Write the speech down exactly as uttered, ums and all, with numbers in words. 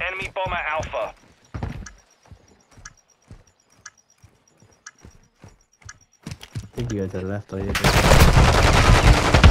Enemy bomber Alpha. I think you guys are left, are you?